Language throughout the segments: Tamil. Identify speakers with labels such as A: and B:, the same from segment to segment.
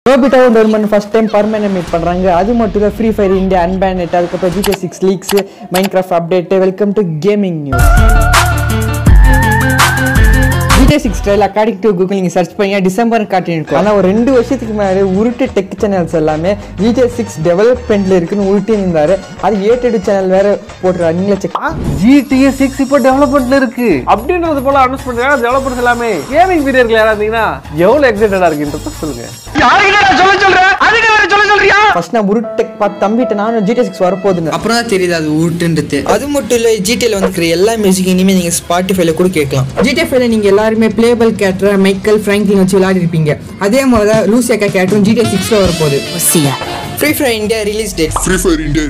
A: Nobita and Doraemon first time permanent meet பண்றாங்க. அது மட்டும் இல்ல Free Fire India unbanned அதுக்கப்புறம் GTA 6 leaks, Minecraft update. Welcome to gaming news. GTA 6 trailer according to Google நீங்க சர்ச் பண்ணீங்க டிசம்பர் காட்டியிருக்கும். ஆனா ஒரு 2 வருஷத்துக்கு முன்னாடி உருட்டு டெக் சேனல்ஸ் எல்லாமே GTA 6 டெவலப்மென்ட்ல இருக்குன்னு உருட்டி இருந்தாரு. அது ஏட்டட் சேனல் வேற போடுறாங்க. நீங்க செக்
B: GTA 6 இப்போ டெவலப்மென்ட்ல இருக்கு அப்படின்றது போல அனௌன்ஸ் பண்றாங்க. டெவலப்பர்ஸ் எல்லாமே கேமிங் வீடியோக்ல யாரா இருந்தீங்கன்னா எவ்வளவு எக்ஸைட்டடா இருக்குன்றத சொல்லுங்க. யாரீங்களா சொல்ற அதுக்கு வேற சொல்றியா?
A: ஃபர்ஸ்ட் நான் உருட்டு டெக் பார்த்து தம்பிட்ட நான் GTA 6 வர போகுதுன்னு
C: அப்புறம் தான் தெரியுது அது உருட்டுன்றது. அது மட்டும் இல்ல GTA ல வந்துக்கிற எல்லா மியூசிக் இனிமே நீங்க Spotify ல கூட கேட்கலாம். GTA 5 ல நீங்க எல்லாரும் பிளேபிள் கேரக்டர் மைக்கேல் ஃப்ராங்க்லின் வச்சு விளையாடி இருப்பீங்க. அதே மாதிரி லூசியா கேரக்டரும் GTA 6 ல வர போகுது. Free Fire India release date. Free Fire India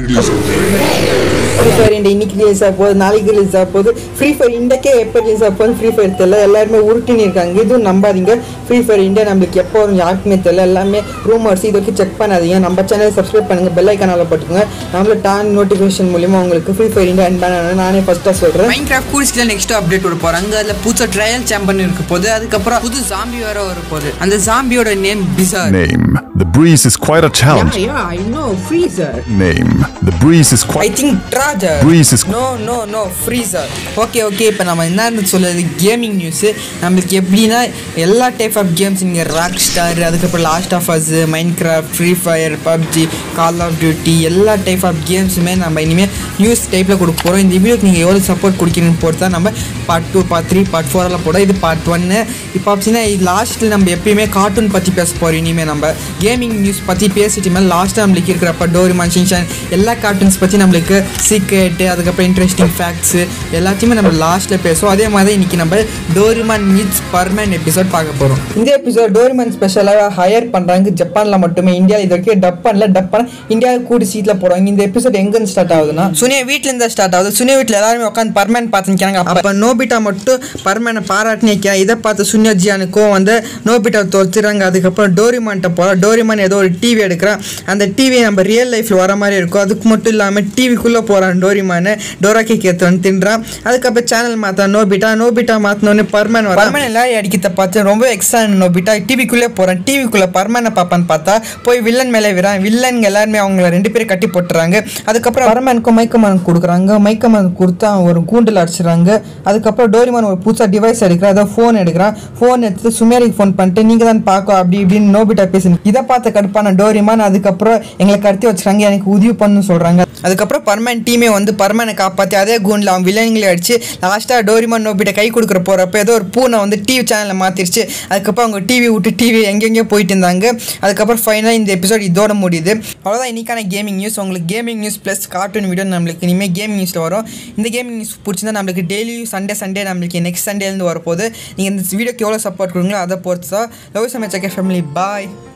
C: இன்னைக்கு ரிலீஸ் ஆக போகுது, நாளைக்கு ரிலீஸ் ஆக போகுது. Free Fire Indiaக்கே எப்போ ரிலீஸ் ஆக போகுது Free Fire தெரியல. எல்லாருமே உருட்டின்னு இருக்காங்க. இதுவும் நம்பாதீங்க. Free Fire India நம்மளுக்கு எப்போ வரும் யாருக்குமே தெரியல. எல்லாமே ரூமர்ஸ். இது வரைக்கும் செக் பண்ணாதீங்க. நம்ம சேனலை சப்ஸ்கிரைப் பண்ணுங்க, பெல் ஐக்கானால போட்டுக்கோங்க. நம்மள டான் நோட்டிஃபிகேஷன் மூலமா உங்களுக்கு Free Fire India அண்ட் நானே ஃபர்ஸ்டா சொல்றேன். Minecraft கூடிஸ்ல நெக்ஸ்ட் அப்டேட் வர போறாங்க. அதுல புது ட்ரையல் சாம்பியன் இருக்க போகுது. அதுக்கப்புறம் புது ஜாம்பி வேற வர போகுது. அந்த ஜாம்பியோட நேம் பிசார்.
D: The breeze is quite a challenge.
C: Yeah, I know. Freezer.
D: Name. The breeze is quite.
C: I think Trager.
D: Breeze is.
C: No. Freezer. Okay. இப்போ நம்ம என்ன சொல்றது கேமிங் நியூஸ். நமக்கு எப்படின்னா எல்லா டைப் ஆஃப் கேம்ஸ் இங்கே ராக் ஸ்டார், அதுக்கப்புறம் Last of Us, Minecraft, Free Fire, PUBG, Call of Duty எல்லா டைப் ஆஃப் கேம்ஸுமே நம்ம இனிமேல் நியூஸ் டைப்பில் கொடுக்க போகிறோம். இந்த வீடியோக்கு நீங்கள் எவ்வளோ சப்போர்ட் கொடுக்கணும்னு போட்டு தான் நம்ம பார்ட் 2, பார்ட் 3, பார்ட் 4 எல்லாம் போட. இது பார்ட் 1. இப்போ அப்படின்னா லாஸ்ட்டில் நம்ம எப்பயுமே கார்ட்டூன் பற்றி பேச போகிறோம். இனிமேல் நம்ம கேமிங் நியூஸ் பற்றி பேசிட்டு மேலே லாஸ்ட்டாக நம்மளுக்கு இருக்கிறப்ப டோரிமான், ஷின்சான் எல்லா கார்ட்டூன்ஸ் பற்றி நம்மளுக்கு சீக்ரெட்டு, அதுக்கப்புறம் இன்ட்ரெஸ்டிங் ஃபேக்ட்ஸு எல்லாத்தையுமே நம்ம லாஸ்ட்டில் பேசுவோம். அதே மாதிரி இன்றைக்கி நம்ம டோரிமான் மீட்ஸ் பர்மன் எபிசோட் பார்க்க போகிறோம். இந்த எபிசோட் டோரிமான் ஸ்பெஷலாக ஹையர் பண்ணுறாங்க ஜப்பானில் மட்டுமே. இந்தியாவில் இது வரைக்கும் டப் பண்ண இந்தியாவில் கூடி சீட்டில் போடுவாங்க. இந்த எபிசோட் எங்கேருந்து ஸ்டார்ட் ஆகுதுன்னா சுனியா வீட்டிலேருந்து ஸ்டார்ட் ஆகுது. சுனியா வீட்டில் எல்லாருமே உட்காந்து பர்மன் பார்த்துக்கிறாங்க. அப்போ நோபிட்டா மட்டும் பர்மனை பாராட்டி நிற்கிறான். இதை பார்த்து சுனியா ஜியானுக்கும் வந்து நோபிட்டா தோத்துறாங்க. அதுக்கப்புறம் டோரிமான்ட்ட போகிறோம். டோரிமான் ஏதோ ஒரு டிவி எடுக்கிறான். அந்த டிவி நம்ம ரியல் லைஃப்பில் வர மாதிரி இருக்கும். அதுக்கு மட்டும் இல்லாமல் டிவிக்குள்ளே போகிறான் டோரிமான். டோராக்கி கேத்து தின்றான். அதுக்கப்புறம் சேனல் மாற்றான் நோபிட்டா மாற்றினோடனே பர்மன் எல்லாரும் அடிக்கிறத பார்த்து ரொம்ப எக்ஸ்ட்ரா நோபிட்டா டிவிக்குள்ளே போகிறான். டிவிக்குள்ளே பர்மனை பார்ப்பான்னு பார்த்தா போய் வில்லன் மேலே விடுறான். வில்லன் எல்லாருமே அவங்கள 2 பேரும் கட்டி போட்டுறாங்க. அதுக்கப்புறம் பர்மனுக்கும் மைக்கமான் கொடுக்குறாங்க. மைக்கமான் கொடுத்தா ஒரு கூண்டில் அடிச்சிடறாங்க. அதுக்கப்புறம் டோரிமான் ஒரு புதுசாக டிவைஸ் எடுக்கிறான். அதாவது ஃபோன் எடுக்கிறான். ஃபோன் எடுத்து சுமேரிக்கு ஃபோன் பண்ணிட்டு நீங்கள் தான் பார்க்க அப்படி இப்படின்னு நோபிட்டா பேசுங்க. இதை பார்த்து கடுப்பான டோரிமான் அதுக்கப்புறம் எங்களை கடத்தி வச்சுறாங்க, எனக்கு உதவி பண்ணு சொல்கிறாங்க. அதுக்கப்புறம் பர்மன் டீமே வந்து பர்மனை காப்பாற்றி அதே கூண்டில் அவன் வில்லன்களை அடிச்சு லாஸ்ட்டாக டோரிமான் நோபிட்ட கை கொடுக்குற போகிறப்ப ஏதோ ஒரு பூனை வந்து டிவி சேனலில் மாற்றிருச்சு. அதுக்கப்புறம் அவங்க டிவி விட்டு டிவி எங்கெங்கேயோ போயிட்டு இருந்தாங்க. அதுக்கப்புறம் ஃபைனலாக இந்த எபிசோட் இதோட முடியுது. அவ்வளோதான் இன்னைக்கான கேமிங் நியூஸ். உங்களுக்கு gaming news plus cartoon video நம்மளுக்கு இனிமேல் கேமிங் நியூஸில் வரும். இந்த கேமிங் நியூஸ் பிடிச்சிருந்தா நம்மளுக்கு டெய்லி சண்டே நம்மளுக்கு நெக்ஸ்ட் சண்டேலேருந்து வரப்போகுது. நீங்கள் இந்த வீடியோக்கு எவ்வளோ சப்போர்ட் கொடுங்களோ அதை பொறுத்து தான். லவ் சமைச்ச ஃபேமிலி பாய்.